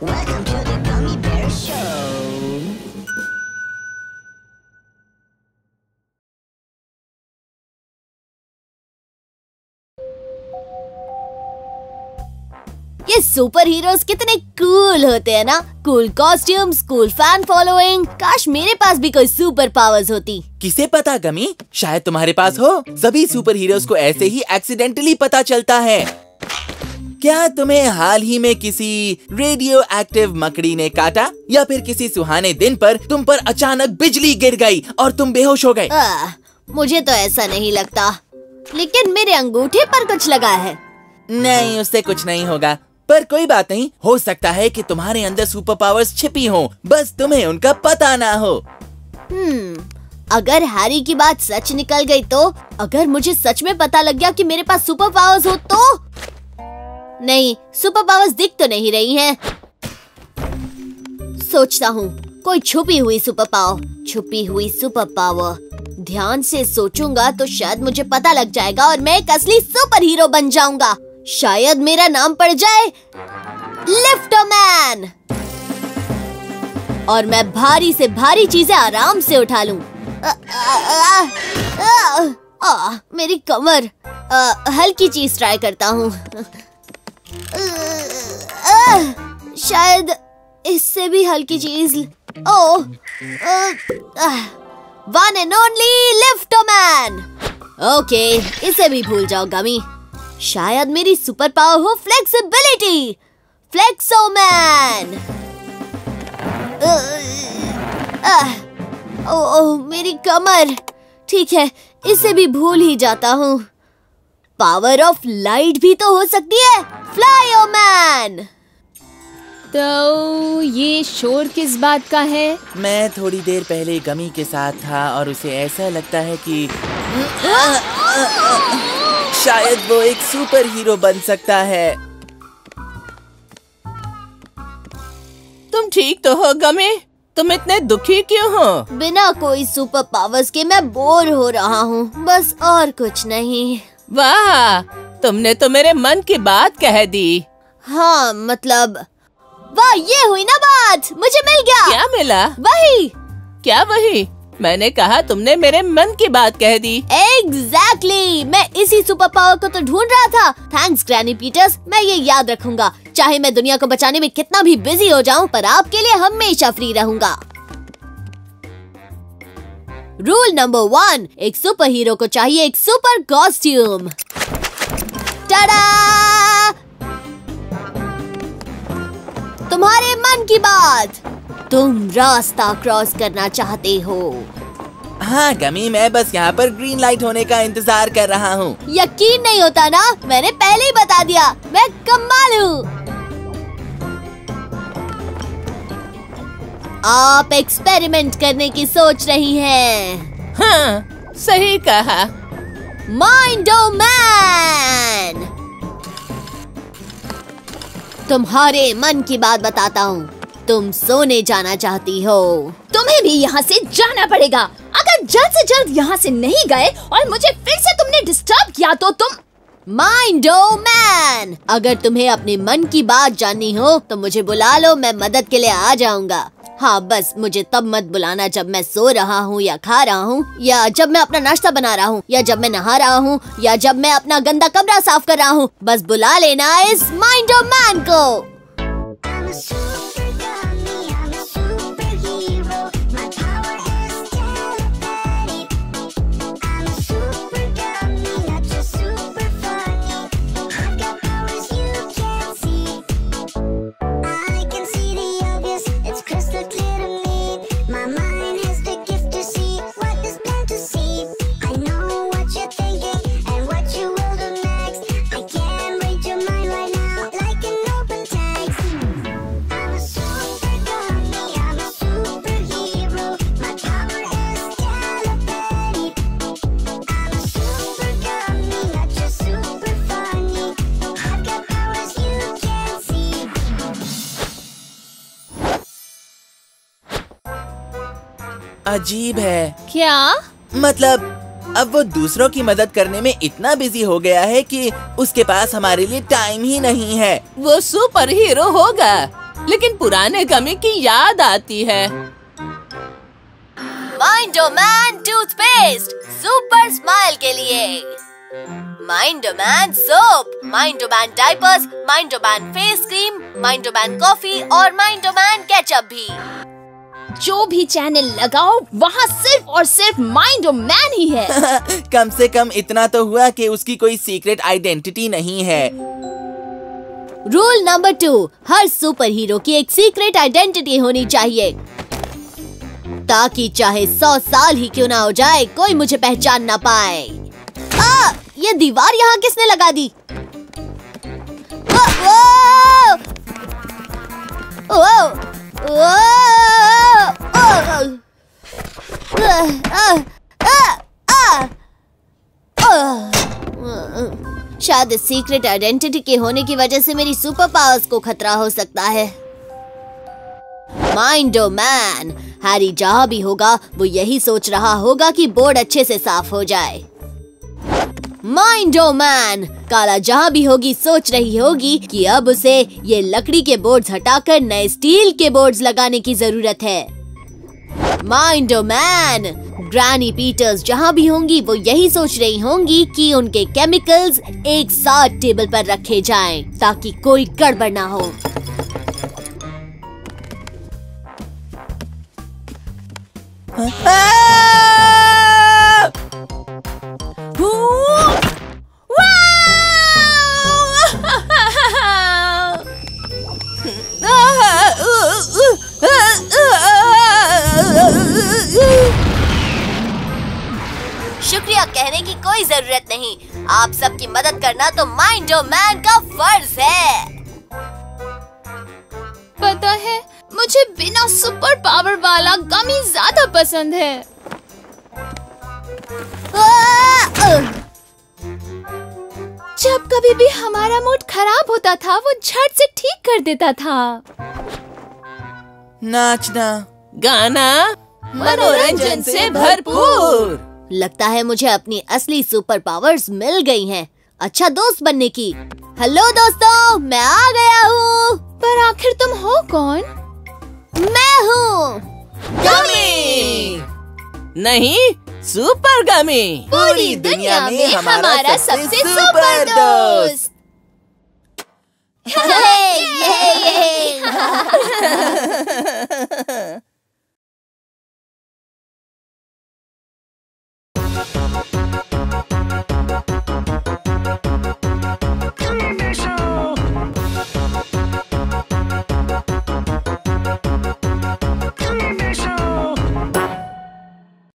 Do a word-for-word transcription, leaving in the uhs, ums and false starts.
Welcome to the Gummy Bear Show. ये super heroes कितने cool होते हैं ना। Cool costumes, cool fan following. काश मेरे पास भी कोई सुपर पावर्स होती। किसे पता गमी, शायद तुम्हारे पास हो। सभी सुपर हीरोज को ऐसे ही एक्सीडेंटली पता चलता है। क्या तुम्हें हाल ही में किसी रेडियो एक्टिव मकड़ी ने काटा, या फिर किसी सुहाने दिन पर तुम पर अचानक बिजली गिर गई और तुम बेहोश हो गए? आ, मुझे तो ऐसा नहीं लगता, लेकिन मेरे अंगूठे पर कुछ लगा है। नहीं, उससे कुछ नहीं होगा। पर कोई बात नहीं, हो सकता है कि तुम्हारे अंदर सुपर पावर्स छिपी हों, बस तुम्हें उनका पता ना हो। हम्म, अगर हैरी की बात सच निकल गई तो? अगर मुझे सच में पता लग गया कि मेरे पास सुपर पावर्स हो तो? नहीं, सुपर पावर्स दिख तो नहीं रही हैं। सोचता हूँ कोई छुपी हुई सुपर पावर, छुपी हुई सुपर पावर। ध्यान से सोचूंगा तो शायद मुझे पता लग जाएगा और मैं एक असली सुपर हीरो बन जाऊंगा। शायद मेरा नाम पड़ जाए लिफ्टमैन, और मैं भारी से भारी चीजें आराम से उठा लूं। आ, आ, आ, आ, आ, आ, मेरी कमर। आ, हल्की चीज ट्राई करता हूँ। शायद इससे भी हल्की चीज। Oh, one and only liftman. Okay, इसे भी भूल जाओ गमी। शायद मेरी सुपर पावर हो फ्लेक्सिबिलिटी। फ्लेक्सोमैन। ओह, मेरी कमर। ठीक है, इसे भी भूल ही जाता हूँ। पावर ऑफ लाइट भी तो हो सकती है। फ्लायोमैन। तो ये शोर किस बात का है? मैं थोड़ी देर पहले गमी के साथ था और उसे ऐसा लगता है कि शायद वो एक सुपर हीरो बन सकता है। तुम ठीक तो हो गमी? तुम इतने दुखी क्यों हो? बिना कोई सुपर पावर्स के मैं बोर हो रहा हूँ, बस, और कुछ नहीं। वाह, तुमने तो मेरे मन की बात कह दी। हाँ, मतलब, वाह, ये हुई ना बात। मुझे मिल गया। क्या मिला? वही। क्या वही? मैंने कहा तुमने मेरे मन की बात कह दी। एग्जैक्टली, मैं इसी सुपर पावर को तो ढूंढ रहा था। थैंक्स ग्रैनी पीटर्स, मैं ये याद रखूंगा। चाहे मैं दुनिया को बचाने में कितना भी बिजी हो जाऊं, पर आपके लिए हमेशा फ्री रहूंगा। रूल नंबर वन, एक सुपर हीरो को चाहिए एक सुपर कॉस्ट्यूम। टाडा! तुम्हारे मन की बात। तुम रास्ता क्रॉस करना चाहते हो। हाँ गमी, मैं बस यहाँ पर ग्रीन लाइट होने का इंतजार कर रहा हूँ। यकीन नहीं होता ना? मैंने पहले ही बता दिया, मैं कमाल हूँ। आप एक्सपेरिमेंट करने की सोच रही हैं। हाँ, सही कहा। माइंडो मैन, तुम्हारे मन की बात बताता हूँ। तुम सोने जाना चाहती हो। तुम्हें भी यहाँ से जाना पड़ेगा। अगर जल्द से जल्द यहाँ से नहीं गए और मुझे फिर से तुमने डिस्टर्ब किया तो तुम। माइंडो मैन, अगर तुम्हें अपने मन की बात जाननी हो तो मुझे बुला लो, मैं मदद के लिए आ जाऊंगा। हाँ, बस मुझे तब मत बुलाना जब मैं सो रहा हूँ या खा रहा हूँ, या जब मैं अपना नाश्ता बना रहा हूँ, या जब मैं नहा रहा हूँ, या जब मैं अपना गंदा कमरा साफ कर रहा हूँ। बस बुला लेना इस माइंडो मैन को। अजीब है। क्या मतलब, अब वो दूसरों की मदद करने में इतना बिजी हो गया है कि उसके पास हमारे लिए टाइम ही नहीं है। वो सुपर हीरो होगा। लेकिन पुराने गमी की याद आती है। माइंडोमैन टूथपेस्ट सुपर स्माइल के लिए, Mindoman soap, Mindoman diapers, Mindoman face cream, Mindoman coffee और माइंडोमैन केचप भी। जो भी चैनल लगाओ वहाँ सिर्फ और सिर्फ माइंडोमैन ही है। कम से कम इतना तो हुआ कि उसकी कोई सीक्रेट आइडेंटिटी नहीं है। रूल नंबर टू, हर सुपर हीरो की एक सीक्रेट आइडेंटिटी होनी चाहिए, ताकि चाहे सौ साल ही क्यों ना हो जाए कोई मुझे पहचान ना पाए। आ, ये दीवार यहाँ किसने लगा दी? आ, ओ, ओ, ओ, ओ, शायद इस सीक्रेट आइडेंटिटी के होने की वजह से मेरी सुपर पावर्स को खतरा हो सकता है। माइंडोमैन, हैरी जहाँ भी होगा वो यही सोच रहा होगा कि बोर्ड अच्छे से साफ हो जाए। माइंडोमैन, काला जहाँ भी होगी सोच रही होगी कि अब उसे ये लकड़ी के बोर्ड्स हटाकर नए स्टील के बोर्ड्स लगाने की जरूरत है। माइंडोमैन, ग्रैनी पीटर्स जहाँ भी होंगी वो यही सोच रही होंगी कि उनके केमिकल्स एक साथ टेबल पर रखे जाएं ताकि कोई गड़बड़ ना हो। शुक्रिया कहने की कोई जरूरत नहीं, आप सबकी मदद करना तो माइंडोमैन का फर्ज है। पता है, मुझे बिना सुपर पावर वाला गमी ज्यादा पसंद है। जब कभी भी हमारा मूड खराब होता था वो झट से ठीक कर देता था। नाचना, गाना, मनोरंजन से भरपूर। लगता है मुझे अपनी असली सुपर पावर्स मिल गई हैं। अच्छा दोस्त बनने की। हेलो दोस्तों, मैं आ गया हूँ। पर आखिर तुम हो कौन? मैं हूँ गमी नहीं, सुपर गमी। पूरी दुनिया में हमारा सबसे सुपर दोस्त। ये, ये, ये।